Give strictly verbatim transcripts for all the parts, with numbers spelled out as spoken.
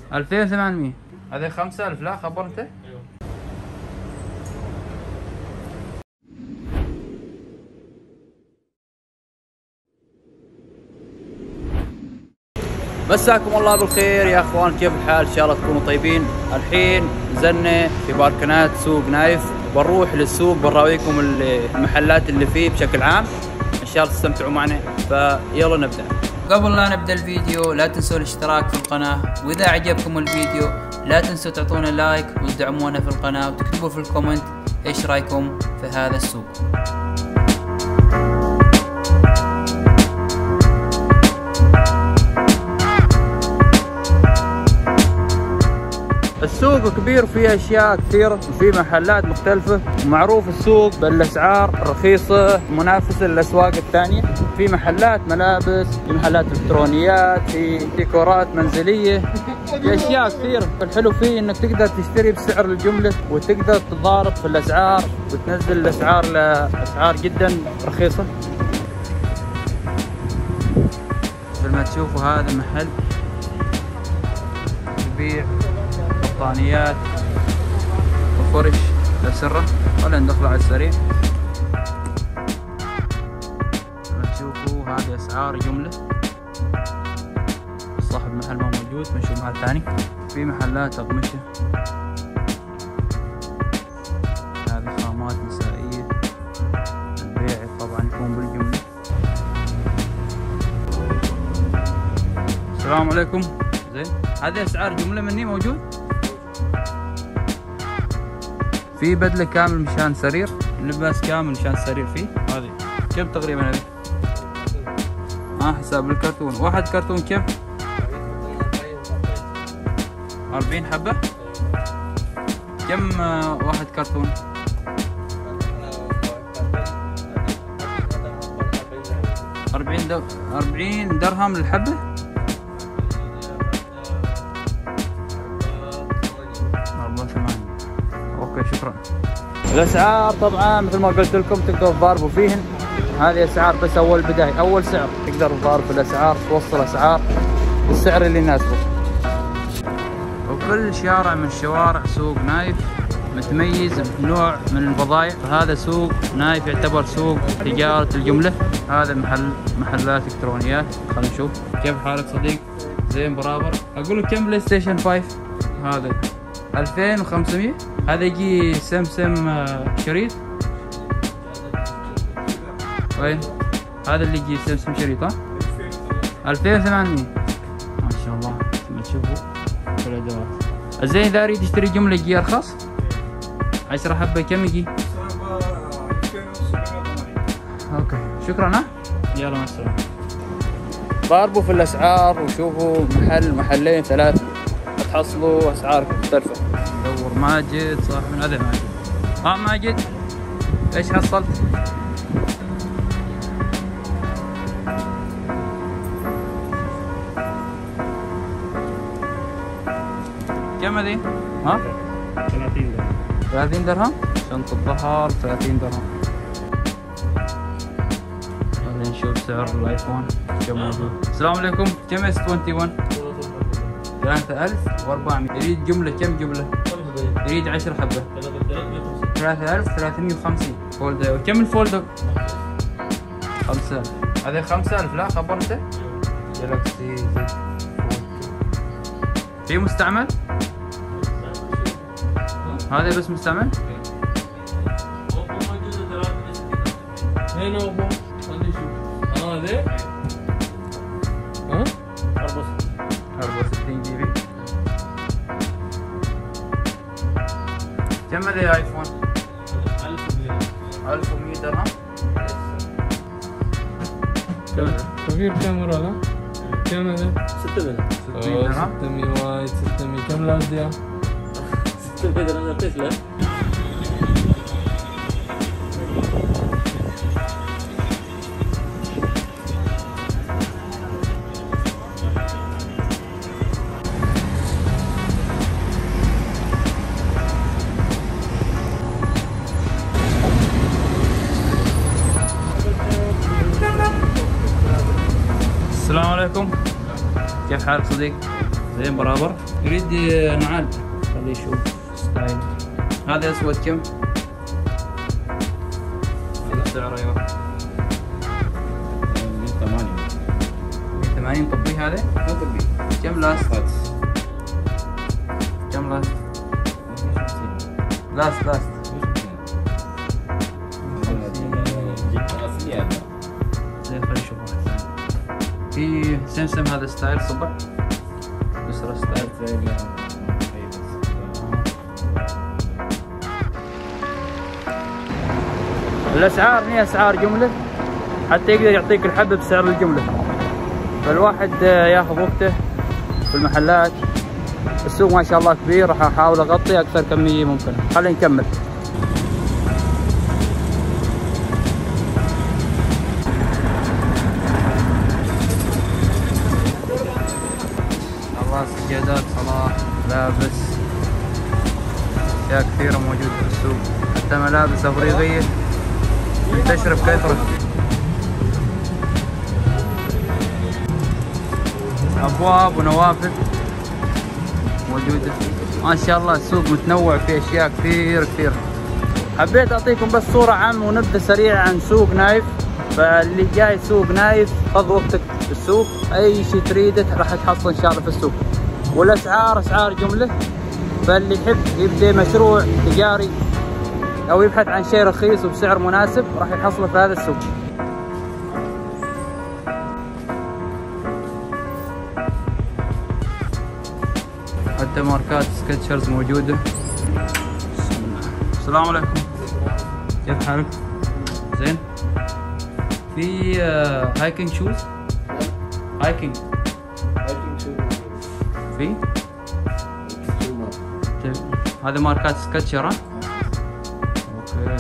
ألفين وثمانمية. هذه خمسة ألف. لا خبر انت. ايوه. مساكم الله بالخير يا اخوان، كيف الحال؟ ان شاء الله تكونوا طيبين. الحين نزلنا في باركنات سوق نايف، بنروح للسوق بنراويكم المحلات اللي فيه بشكل عام، ان شاء الله تستمتعوا معنا. فيلا نبدا. قبل لا نبدا الفيديو لا تنسوا الاشتراك في القناه، واذا عجبكم الفيديو لا تنسوا تعطونا لايك وتدعمونا في القناه وتكتبوا في الكومنت ايش رايكم في هذا السوق. السوق كبير وفيه اشياء كثيره وفي محلات مختلفه، ومعروف السوق بالاسعار الرخيصه منافسه للاسواق الثانيه. في محلات ملابس، في محلات الكترونيات، في ديكورات منزليه، في اشياء كثيره. الحلو فيه انك تقدر تشتري بسعر الجمله وتقدر تضارب في الاسعار وتنزل الاسعار لاسعار جدا رخيصه. مثل ما تشوفوا هذا المحل يبيع بطانيات وفرش للسرة. خلينا ندخل على السريع. لما تشوفوا هذه اسعار جملة. صاحب المحل ما موجود، بنشوف محل ثاني. في محلات اقمشة، هذه خامات نسائية، البيع طبعا يكون بالجملة. السلام عليكم. زين، هذه اسعار جملة مني موجود. في بدلة كامل مشان سرير، لباس كامل مشان سرير فيه. هذه كم تقريبا هذه؟ اه حساب الكرتون. واحد كرتون كم؟ أربعين حبة. كم آه واحد كرتون؟ أربعين دو... أربعين درهم للحبة. أربعة ثمانية. اوكي شكرا. الاسعار طبعا مثل ما قلت لكم تقدروا تضاربوا فيهن. هذه اسعار بس اول بدايه، اول سعر تقدر تضارب في الاسعار، توصل اسعار بالسعر اللي يناسبك. وكل شارع من شوارع سوق نايف متميز بنوع من البضائع، فهذا سوق نايف يعتبر سوق تجارة الجملة. هذا محل محلات الكترونيات. خلينا نشوف. كيف حالك صديق؟ زين برابر. اقول لك كم بلاي ستيشن خمسة؟ هذا ألفين وخمسمية. هذا يجي سمسم شريط. وين؟ هذا اللي يجي سمسم شريط. ها؟ ألفين وثمانمية. ما شاء الله. ما تشوفوا كل الادوات. زين اذا اريد اشتري جمله يجي ارخص؟ عشرة حبه كم يجي؟ اوكي شكرا. ها؟ يلا مع السلامه. ضاربوا في الاسعار وشوفوا محل محلين ثلاث تحصلوا اسعار مختلفه. دور ماجد صاحب من هذا ماجد. ها ماجد ايش حصلت؟ كم هذه؟ ها؟ ثلاثين درهم. ثلاثين درهم؟ شنطة ظهر ثلاثين درهم. خلينا نشوف سعر الايفون كم موجود. السلام عليكم. كم اس واحد وعشرين؟ ثلاثة آلاف وأربعمية. يريد جملة كم جملة؟ يريد عشرة حبة. ثلاثة آلاف وثلاثمية وخمسين. فولدر. كم الفولدر؟ خمسة آلاف. هذه خمسة آلاف. لا خبر انت؟ جالكسي زد في مستعمل؟ هذا بس مستعمل؟ هنا اوبو. خلينا نشوف. هذا ها؟ أربعة وستين جي بي. كم هذا ايفون؟ ألف ومية درهم. كم؟ كبير كاميرا ها؟ كم هذا؟ ستمية. ستمية درهم. ستمية وايد. ستمية. كم لازم؟ ستمية درهم رخيص له. السلام عليكم. كيف حالك صديق؟ زين برابر؟ يريد نعال خليه يشوف ستايل. هذا اسود كم؟ هذا سعره ايوه مية وثمانين. مية وثمانين. طبيه هذا؟ ما طبي. كم لاست؟ كم لاست؟ لاست لاست زين. خلينا نشوف واحد ثاني. في سمسم هذا ستايل صبع بسرة ستايل. الاسعار هي اسعار جمله حتى يقدر يعطيك الحبه بسعر الجمله، فالواحد ياخذ وقته في المحلات. السوق ما شاء الله كبير، راح احاول اغطي اكثر كميه ممكن. خلينا نكمل. الله سجادات صلاة، ملابس اشياء كثيرة موجودة في السوق، حتى ملابس افريقية منتشرة بكثرة. ابواب ونوافذ موجودة ما شاء الله. السوق متنوع في اشياء كثير كثير. حبيت اعطيكم بس صورة عامة ونبذة سريعة عن سوق نايف. فاللي جاي سوق نايف خذ وقتك في السوق، اي شيء تريده راح تحصل ان شاء الله في السوق، والاسعار اسعار جملة. فاللي يحب يبدأ مشروع تجاري او يبحث عن شيء رخيص وبسعر مناسب راح يحصله في هذا السوق. حتى ماركات سكتشرز موجودة. السلام عليكم، كيف حالك؟ زين. في هايكنج شوز؟ هايكنج في؟ هذا ماركات سكتشر. ها؟ اوكي.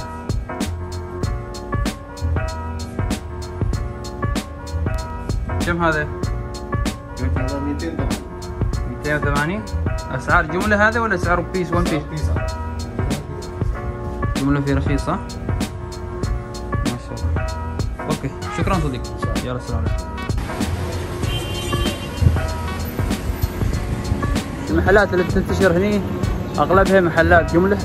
كم هذا؟ هذا مئتين. مئتين وثمانين. اسعار جملة هذا ولا اسعار بيس ون بيس؟ جملة في رخيصة. ما شاء الله. اوكي شكرا صديقي. يلا السلام عليكم. المحلات اللي بتنتشر هني اغلبها محلات جملة،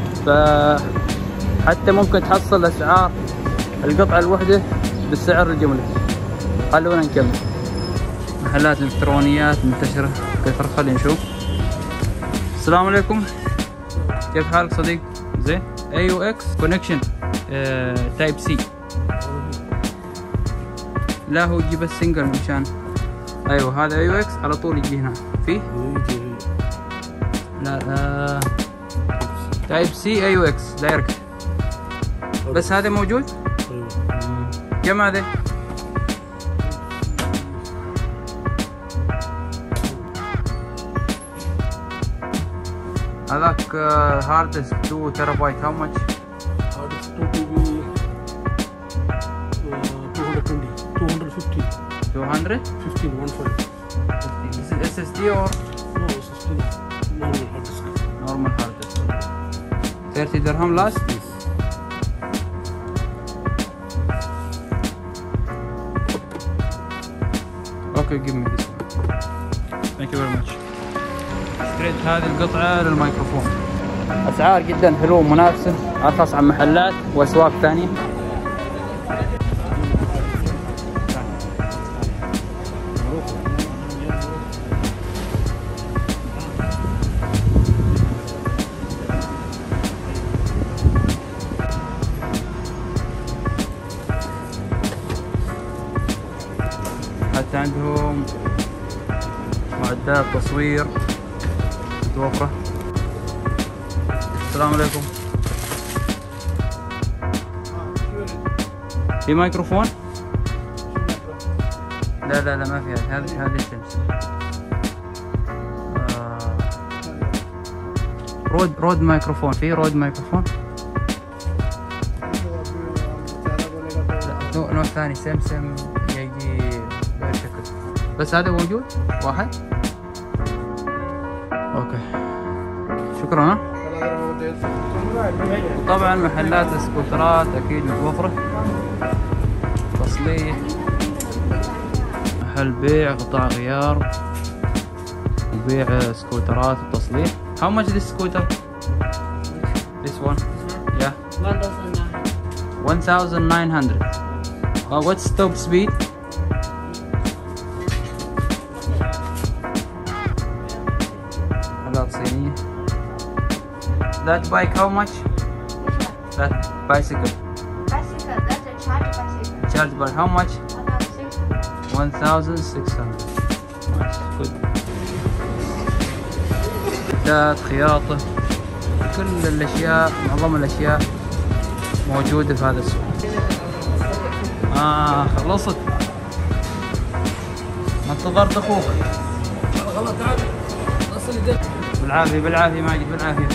فحتى ممكن تحصل اسعار القطعة الوحدة بالسعر الجملة. خلونا نكمل. محلات الكترونيات منتشرة كثر. خلينا نشوف. السلام عليكم، كيف حالك صديق؟ زين. اي يو اكس كونكشن تايب سي. لا هو يجي بس سنجل مشان. ايوه هذا اي يو اكس على طول يجي هنا. في؟ لا لا تايب سي اي يو اكس دايركت. بس هذا موجود؟ كم هذا؟ هذاك هارد ديسك two terabyte how much? Hard disk two T B uh, two hundred twenty, two hundred fifty. two hundred? fifteen, one five. This is S S D or No, S S D, normal hard disk. normal hard disk? thirty dirham last? Okay, give me this one. Thank you very much. اشتريت هذه القطعة للميكروفون. أسعار جدا حلوة ومنافسة، أرخص عن محلات وأسواق ثانية. حتى عندهم معدات تصوير متوفرة. السلام عليكم. في ميكروفون؟ لا لا لا ما في. هذا هذا هذا الشمس. آه. رود رود ميكروفون. في رود ميكروفون؟ لا نوع ثاني سمسم يجي بهالشكل. بس هذا موجود واحد. اوكي شكرا. ها وطبعا محلات السكوترات اكيد متوفره. تصليح، محل بيع قطع غيار، يبيع سكوترات وتصليح. How much this scooter? This one? Yeah. one thousand nine hundred. Uh, what's top speed? حالات صينية. That bike how much? That bicycle. Bicycle, that's a charge bicycle. Charge by how much? one thousand one thousand six hundred. six hundred. Nice. Good. ذات خياطة، كل الأشياء، معظم الأشياء موجودة في هذا السوق. آه خلصت. ما انتظرت أخوك. خلاص تعال وصل لي ده. بالعافية بالعافية ماجد بالعافية.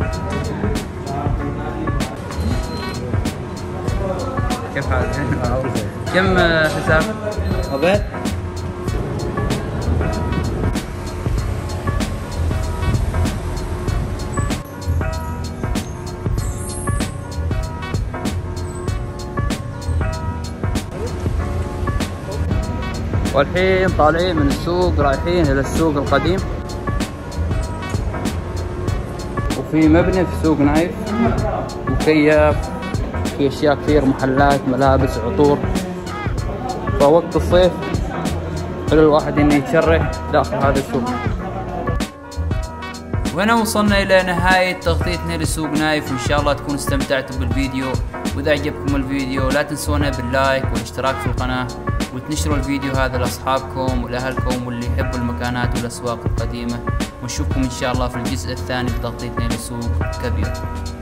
كيف حالك؟ كم حساب؟ أبيت؟ والحين طالعين من السوق رايحين إلى السوق القديم، وفي مبنى في سوق نايف مكيف، في أشياء كثير، محلات، ملابس، عطور. فوقت الصيف حلو الواحد إنه يتشرح داخل هذا السوق. وهنا وصلنا إلى نهاية تغطيتنا لسوق نايف، وإن شاء الله تكونوا استمتعتوا بالفيديو. وإذا عجبكم الفيديو لا تنسونا باللايك والاشتراك في القناة، وتنشروا الفيديو هذا لأصحابكم ولأهلكم واللي يحبوا المكانات والأسواق القديمة. ونشوفكم إن شاء الله في الجزء الثاني لتغطيتنا لسوق كبير.